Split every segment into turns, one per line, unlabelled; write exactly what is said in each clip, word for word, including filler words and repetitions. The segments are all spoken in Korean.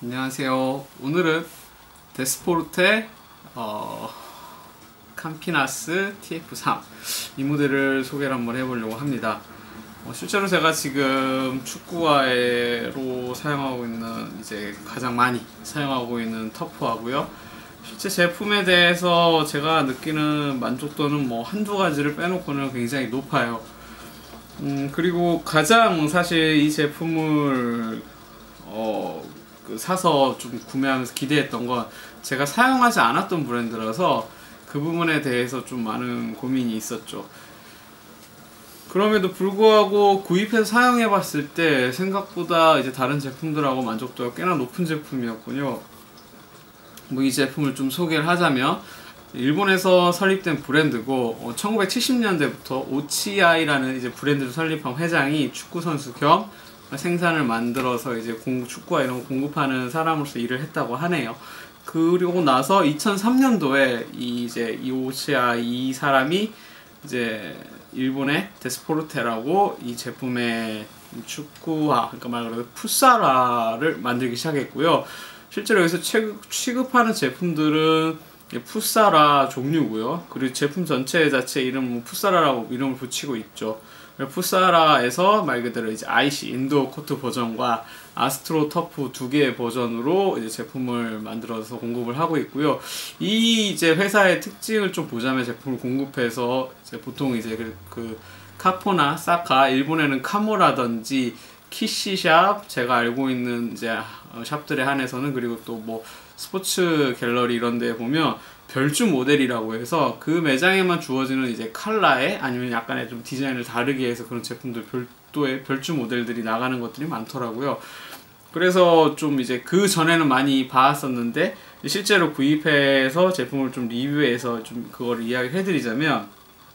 안녕하세요. 오늘은 데스포르테 어, 캄피나스 티에프 삼 이 모델을 소개를 한번 해보려고 합니다. 어, 실제로 제가 지금 축구화로 사용하고 있는 이제 가장 많이 사용하고 있는 터프화고요. 실제 제품에 대해서 제가 느끼는 만족도는 뭐 한두 가지를 빼놓고는 굉장히 높아요. 음, 그리고 가장 사실 이 제품을 어, 그 사서 좀 구매하면서 기대했던 건 제가 사용하지 않았던 브랜드라서 그 부분에 대해서 좀 많은 고민이 있었죠. 그럼에도 불구하고 구입해서 사용해 봤을 때 생각보다 이제 다른 제품들하고 만족도가 꽤나 높은 제품이었군요. 뭐 이 제품을 좀 소개를 하자면 일본에서 설립된 브랜드고 어, 천구백칠십 년대부터 오치아이라는 이제 브랜드를 설립한 회장이 축구 선수 겸 생산을 만들어서 이제 공구, 축구화 이런 거 공급하는 사람으로서 일을 했다고 하네요. 그리고 나서 이천삼 년도에 이 이제 이 오치아이 이 사람이 이제 일본의 데스포르테라고 이 제품의 축구화, 그러니까 말 그대로 풋사라를 만들기 시작했고요. 실제로 여기서 취급, 취급하는 제품들은 풋사라 종류고요. 그리고 제품 전체 자체 이름은 풋사라라고 이름을 붙이고 있죠. 풋사라에서 말 그대로 이제 아이씨 인도어 코트 버전과 아스트로 터프 두 개의 버전으로 이제 제품을 만들어서 공급을 하고 있고요. 이 이제 회사의 특징을 좀 보자면 제품을 공급해서 이제 보통 이제 그, 그 카포나 사카, 일본에는 카모라든지 키시샵, 제가 알고 있는 이제 샵들에 한해서는, 그리고 또 뭐 스포츠 갤러리 이런 데 보면 별주 모델이라고 해서 그 매장에만 주어지는 이제 컬러에 아니면 약간의 좀 디자인을 다르게 해서 그런 제품들 별도의 별주 모델들이 나가는 것들이 많더라고요. 그래서 좀 이제 그 전에는 많이 봤었는데 실제로 구입해서 제품을 좀 리뷰해서 좀 그걸 이야기를 해드리자면,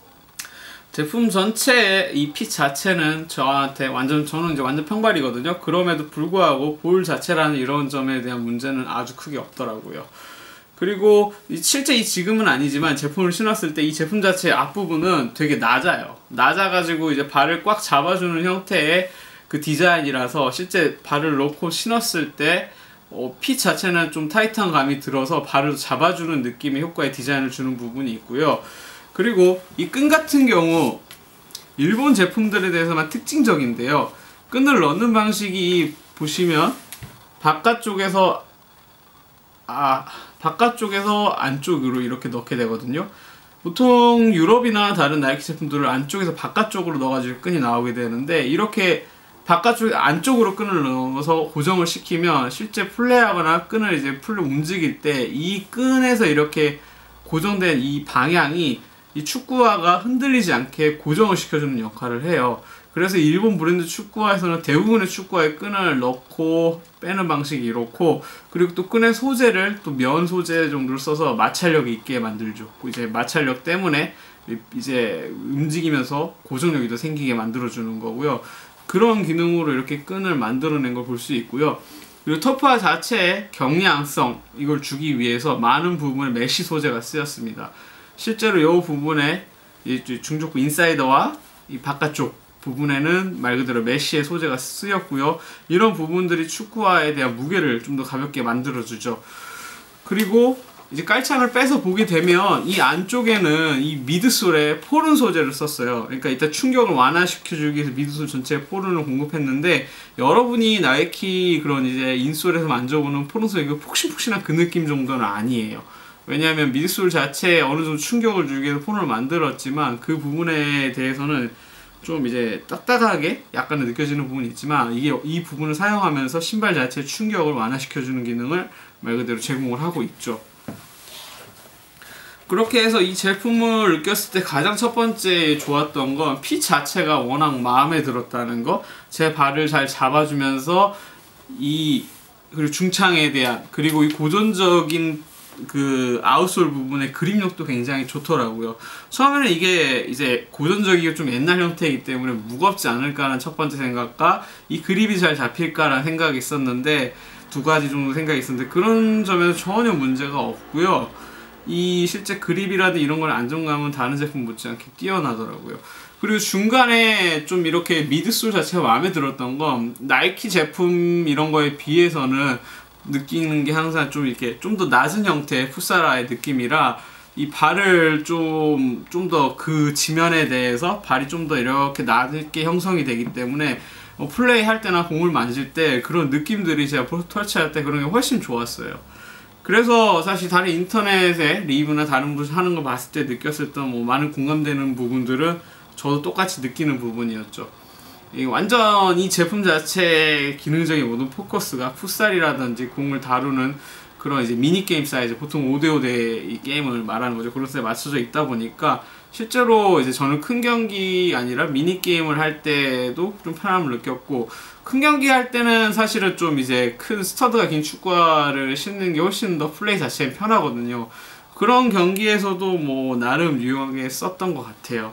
제품 전체의 이 핏 자체는 저한테 완전, 저는 이제 완전 평발이거든요. 그럼에도 불구하고 볼 자체라는 이런 점에 대한 문제는 아주 크게 없더라고요. 그리고 실제 이 지금은 아니지만 제품을 신었을 때 이 제품 자체의 앞부분은 되게 낮아요. 낮아가지고 이제 발을 꽉 잡아주는 형태의 그 디자인이라서 실제 발을 놓고 신었을 때 어, 핏 자체는 좀 타이트한 감이 들어서 발을 잡아주는 느낌의 효과의 디자인을 주는 부분이 있고요. 그리고 이 끈 같은 경우 일본 제품들에 대해서만 특징적인데요. 끈을 넣는 방식이 보시면 바깥쪽에서 아 바깥쪽에서 안쪽으로 이렇게 넣게 되거든요. 보통 유럽이나 다른 나이키 제품들을 안쪽에서 바깥쪽으로 넣어가지고 끈이 나오게 되는데, 이렇게 바깥쪽 안쪽으로 끈을 넣어서 고정을 시키면 실제 플레이하거나 끈을 이제 풀로 움직일 때 이 끈에서 이렇게 고정된 이 방향이 이 축구화가 흔들리지 않게 고정을 시켜주는 역할을 해요. 그래서 일본 브랜드 축구화에서는 대부분의 축구화에 끈을 넣고 빼는 방식이 이렇고, 그리고 또 끈의 소재를 또 면 소재 정도를 써서 마찰력이 있게 만들죠. 이제 마찰력 때문에 이제 움직이면서 고정력이 더 생기게 만들어주는 거고요. 그런 기능으로 이렇게 끈을 만들어낸 걸 볼 수 있고요. 그리고 터프화 자체의 경량성, 이걸 주기 위해서 많은 부분에 메쉬 소재가 쓰였습니다. 실제로 이 부분에 중족부 인사이더와 이 바깥쪽 부분에는 말 그대로 메쉬의 소재가 쓰였고요. 이런 부분들이 축구화에 대한 무게를 좀 더 가볍게 만들어주죠. 그리고 이제 깔창을 빼서 보게 되면 이 안쪽에는 이 미드솔에 포른 소재를 썼어요. 그러니까 이따 충격을 완화시켜주기 위해서 미드솔 전체에 포른을 공급했는데, 여러분이 나이키 그런 이제 인솔에서 만져보는 포른 소재, 그 폭신폭신한 그 느낌 정도는 아니에요. 왜냐하면 미드솔 자체에 어느 정도 충격을 주기 위해서 포른을 만들었지만 그 부분에 대해서는 좀 이제 딱딱하게 약간 느껴지는 부분이 있지만, 이게 이 부분을 사용하면서 신발 자체의 충격을 완화시켜주는 기능을 말 그대로 제공을 하고 있죠. 그렇게 해서 이 제품을 느꼈을 때 가장 첫 번째 좋았던 건 핏 자체가 워낙 마음에 들었다는 거. 제 발을 잘 잡아주면서 이 그리고 중창에 대한, 그리고 이 고전적인 그 아웃솔 부분의 그립력도 굉장히 좋더라고요. 처음에는 이게 이제 고전적이고 좀 옛날 형태이기 때문에 무겁지 않을까라는 첫 번째 생각과 이 그립이 잘 잡힐까라는 생각이 있었는데, 두 가지 정도 생각이 있었는데 그런 점에서 전혀 문제가 없고요. 이 실제 그립이라든지 이런 걸 안정감은 다른 제품 못지않게 뛰어나더라고요. 그리고 중간에 좀 이렇게 미드솔 자체가 마음에 들었던 건 나이키 제품 이런 거에 비해서는 느끼는 게 항상 좀 이렇게 좀 더 낮은 형태의 풋사라의 느낌이라 이 발을 좀 좀 더 그 지면에 대해서 발이 좀 더 이렇게 낮게 형성이 되기 때문에 어, 플레이 할 때나 공을 만질 때 그런 느낌들이 제가 터치할 때 그런 게 훨씬 좋았어요. 그래서 사실 다른 인터넷에 리뷰나 다른 분 하는 거 봤을 때 느꼈었던 뭐 많은 공감되는 부분들은 저도 똑같이 느끼는 부분이었죠. 이 완전 이 제품 자체의 기능적인 모든 포커스가 풋살이라든지 공을 다루는 그런 이제 미니게임 사이즈, 보통 오 대 오 대 이 게임을 말하는 거죠. 그런 데에 맞춰져 있다 보니까 실제로 이제 저는 큰 경기 아니라 미니게임을 할 때도 좀 편함을 느꼈고, 큰 경기 할 때는 사실은 좀 이제 큰 스터드가 긴 축구화를 신는 게 훨씬 더 플레이 자체는 편하거든요. 그런 경기에서도 뭐 나름 유용하게 썼던 것 같아요.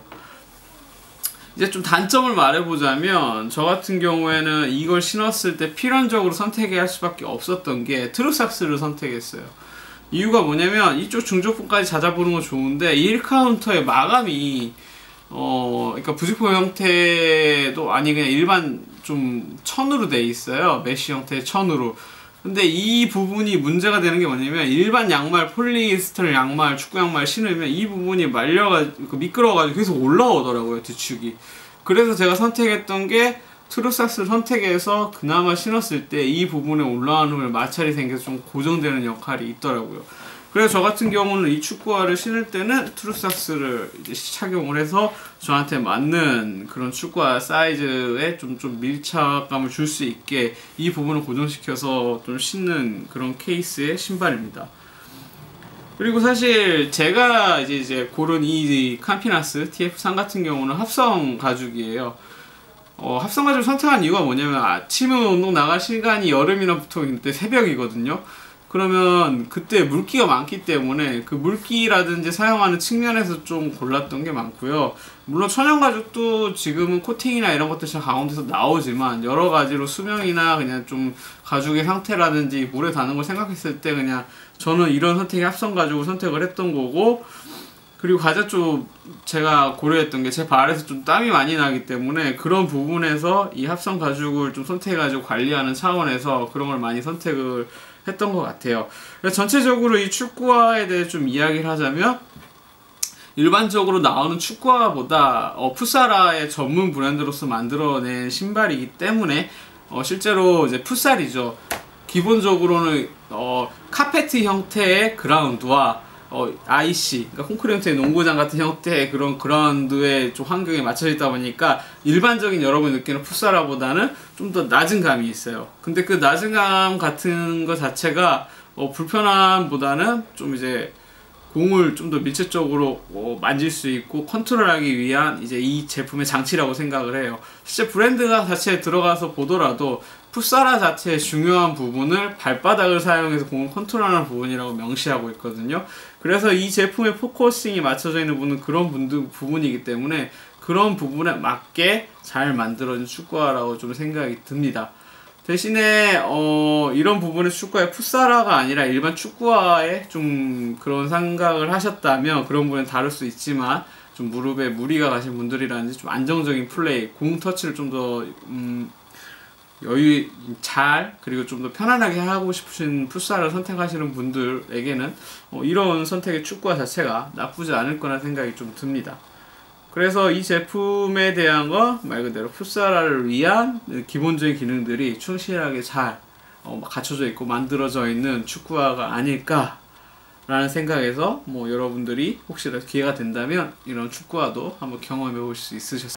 이제 좀 단점을 말해보자면, 저 같은 경우에는 이걸 신었을 때 필연적으로 선택해야 할 수밖에 없었던 게 트루삭스를 선택했어요. 이유가 뭐냐면, 이쪽 중저품까지 찾아보는 건 좋은데 일 카운터의 마감이 어 그러니까 부직포 형태도 아니 그냥 일반 좀 천으로 돼 있어요. 메쉬 형태의 천으로. 근데 이 부분이 문제가 되는 게 뭐냐면, 일반 양말, 폴리에스터 양말, 축구 양말 신으면 이 부분이 말려가지고 미끄러워가지고 계속 올라오더라고요, 뒤축이. 그래서 제가 선택했던 게 트루삭스를 선택해서 그나마 신었을 때 이 부분에 올라오는 마찰이 생겨서 좀 고정되는 역할이 있더라고요. 그래서 저 같은 경우는 이 축구화를 신을 때는 트루삭스를 이제 착용을 해서 저한테 맞는 그런 축구화 사이즈에 좀, 좀 밀착감을 줄 수 있게 이 부분을 고정시켜서 좀 신는 그런 케이스의 신발입니다. 그리고 사실 제가 이제, 이제 고른 이 캄피나스 티에프 삼 같은 경우는 합성 가죽이에요. 어, 합성 가죽을 선택한 이유가 뭐냐면, 아침에 운동 나갈 시간이 여름이나 보통 이때 새벽이거든요. 그러면 그때 물기가 많기 때문에 그 물기라든지 사용하는 측면에서 좀 골랐던 게 많고요. 물론 천연 가죽도 지금은 코팅이나 이런 것들이 잘 강화돼서 나오지만, 여러 가지로 수명이나 그냥 좀 가죽의 상태라든지 물에 닿는 걸 생각했을 때 그냥 저는 이런 선택이 합성 가죽을 선택을 했던 거고, 그리고 가장 좀 제가 고려했던 게 제 발에서 좀 땀이 많이 나기 때문에 그런 부분에서 이 합성 가죽을 좀 선택해가지고 관리하는 차원에서 그런 걸 많이 선택을 했던 것 같아요. 그래서 전체적으로 이 축구화에 대해 좀 이야기를 하자면, 일반적으로 나오는 축구화보다 어, 풋사라의 전문 브랜드로서 만들어낸 신발이기 때문에 어, 실제로 이제 풋살이죠. 기본적으로는 어, 카페트 형태의 그라운드와 어, 아이씨, 그러니까 콘크리트 형태의 농구장 같은 형태의 그런 그라운드의 좀 환경에 맞춰져 있다 보니까 일반적인 여러분이 느끼는 풋사라보다는 좀 더 낮은 감이 있어요. 근데 그 낮은 감 같은 것 자체가 어, 불편함보다는 좀 이제 공을 좀 더 밀접적으로 어, 만질 수 있고 컨트롤하기 위한 이제 이 제품의 장치라고 생각을 해요. 실제 브랜드가 자체에 들어가서 보더라도 풋사라 자체의 중요한 부분을 발바닥을 사용해서 공을 컨트롤하는 부분이라고 명시하고 있거든요. 그래서 이 제품의 포커싱이 맞춰져 있는 부분은 그런 분들, 부분이기 때문에 그런 부분에 맞게 잘 만들어진 축구화라고 좀 생각이 듭니다. 대신에 어 이런 부분의 축구화의 풋사라가 아니라 일반 축구화에 좀 그런 생각을 하셨다면 그런 부분은 다를 수 있지만, 좀 무릎에 무리가 가신 분들이라든지 좀 안정적인 플레이, 공 터치를 좀 더 음 여유 잘, 그리고 좀 더 편안하게 하고 싶으신 풋사를 선택하시는 분들에게는 어 이런 선택의 축구화 자체가 나쁘지 않을 거란 생각이 좀 듭니다. 그래서 이 제품에 대한 건 말 그대로 풋사라를 위한 기본적인 기능들이 충실하게 잘 어, 갖춰져 있고 만들어져 있는 축구화가 아닐까 라는 생각에서, 뭐 여러분들이 혹시라도 기회가 된다면 이런 축구화도 한번 경험해 볼 수 있으셨습니다.